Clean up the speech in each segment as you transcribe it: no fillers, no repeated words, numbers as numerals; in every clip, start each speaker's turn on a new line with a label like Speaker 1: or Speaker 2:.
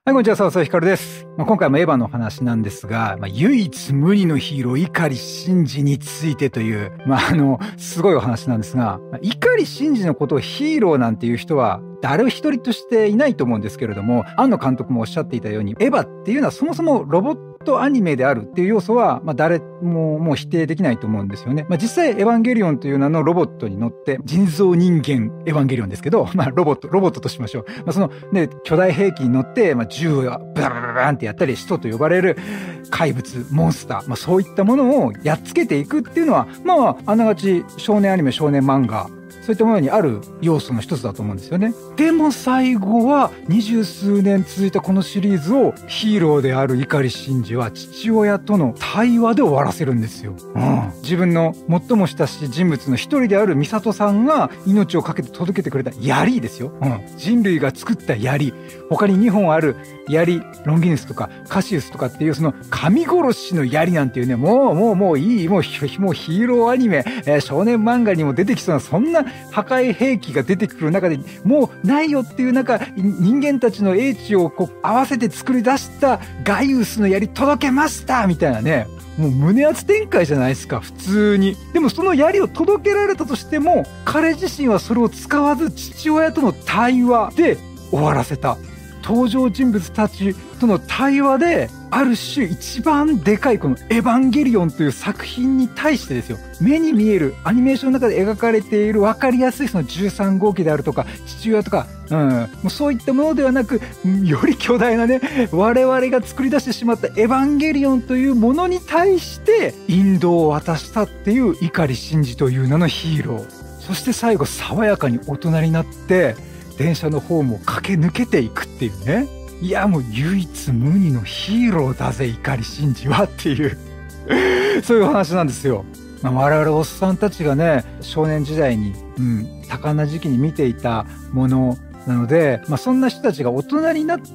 Speaker 1: はい、こんにちは、佐々木ひかるです。今回もエヴァの話なんですが、唯一無二のヒーロー、碇シンジについてという、すごいお話なんですが、碇シンジのことをヒーローなんていう人は、誰一人としていないと思うんですけれども、庵野監督もおっしゃっていたように、エヴァっていうのはそもそもロボットアニメであるっていう要素は、誰ももう否定できないと思うんですよね。実際、エヴァンゲリオンという名のロボットに乗って、人造人間エヴァンゲリオンですけど、ロボットとしましょう。そのね、巨大兵器に乗って、銃をブラブラブランってやったり、使徒と呼ばれる怪物、モンスター、そういったものをやっつけていくっていうのは、あながち少年アニメ、少年漫画、そういったものにある要素の一つだと思うんですよね。でも最後は20数年続いたこのシリーズをヒーローである碇シンジは父親との対話で終わらせるんですよ。自分の最も親しい人物の一人であるミサトさんが命を懸けて届けてくれた槍ですよ。人類が作った槍。他に2本ある槍、ロンギヌスとかカシウスとかっていうその神殺しの槍なんていうね、もういい、もうヒーローアニメ、少年漫画にも出てきそうなそんな破壊兵器が出てくる中でもうないよっていう中、人間たちの英知を合わせて作り出したガイウスの槍届けましたみたいなね、もう胸熱展開じゃないですか、普通に。でもその槍を届けられたとしても、彼自身はそれを使わず父親との対話で終わらせた。登場人物たちとの対話で、ある種一番でかいこのエヴァンゲリオンという作品に対してですよ、目に見えるアニメーションの中で描かれている分かりやすいその13号機であるとか父親とか、もうそういったものではなく、より巨大なね、我々が作り出してしまったエヴァンゲリオンというものに対して引導を渡したっていう碇シンジという名のヒーロー。そして最後爽やかに大人になって電車のホームを駆け抜けていくっていうね。いや、もう唯一無二のヒーローだぜ、碇シンジはっていうそういう話なんですよ。我々おっさんたちがね、少年時代に、多感な時期に見ていたものなので、そんな人たちが大人になって、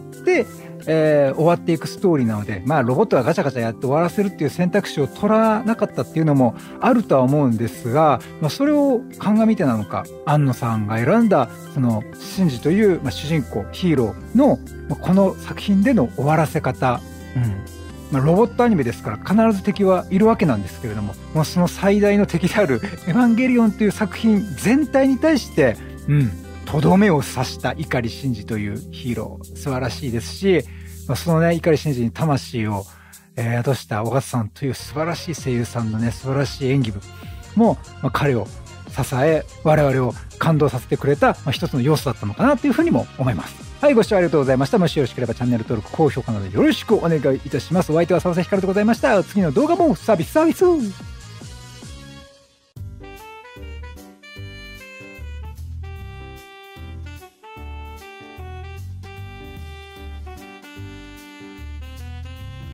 Speaker 1: 終わっていくストーリーなので、ロボットがガチャガチャやって終わらせるっていう選択肢を取らなかったっていうのもあるとは思うんですが、それを鑑みてなのか、庵野さんが選んだそのシンジという、主人公ヒーローのこの作品での終わらせ方、ロボットアニメですから必ず敵はいるわけなんですけれども、その最大の敵であるエヴァンゲリオンという作品全体に対してとどめを刺した碇シンジというヒーロー、素晴らしいですし、そのね、碇シンジに魂を宿した尾形さんという素晴らしい声優さんのね、素晴らしい演技部も、彼を支え、我々を感動させてくれた、一つの要素だったのかなというふうにも思います。はい、ご視聴ありがとうございました。もしよろしければチャンネル登録、高評価などよろしくお願いいたします。お相手は佐々木ひかるでございました。次の動画もサービス